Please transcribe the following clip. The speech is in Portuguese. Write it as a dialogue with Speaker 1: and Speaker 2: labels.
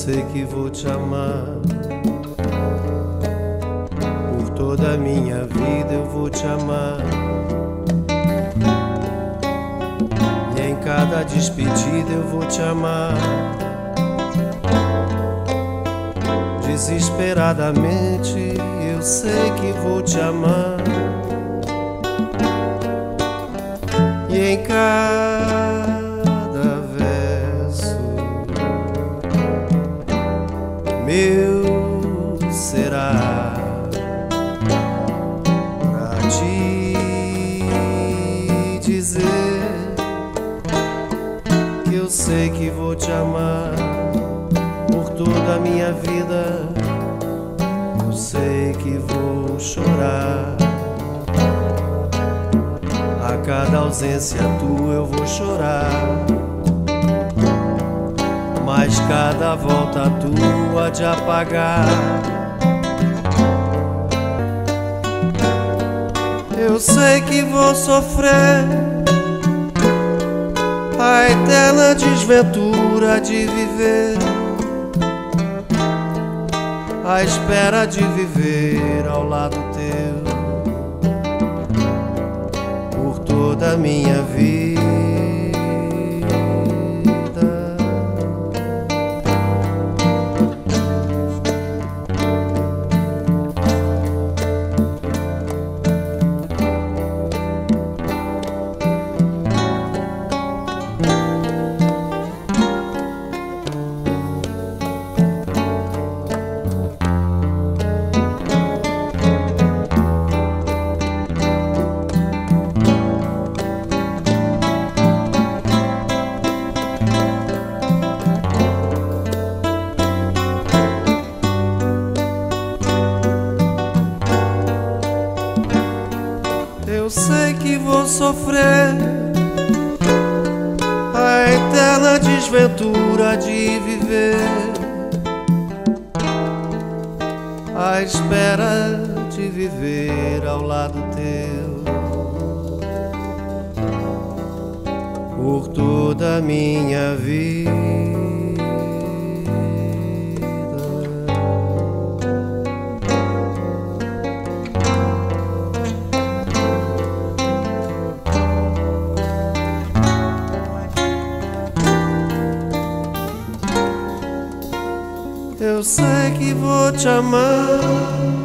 Speaker 1: sei que vou te amar. Por toda a minha vida eu vou te amar. E em cada despedida eu vou te amar. Desesperadamente eu sei que vou te amar. E em cada verso meu será pra te dizer que eu sei que vou te amar por toda a minha vida. Eu sei que vou chorar. A cada ausência tua eu vou chorar, mas cada volta tua de apagar. Eu sei que vou sofrer a eterna desventura de viver, à espera de viver ao lado teu por toda a minha vida. Eu sei que vou sofrer a eterna desventura de viver, à espera de viver ao lado teu por toda a minha vida. Eu sei que vou te amar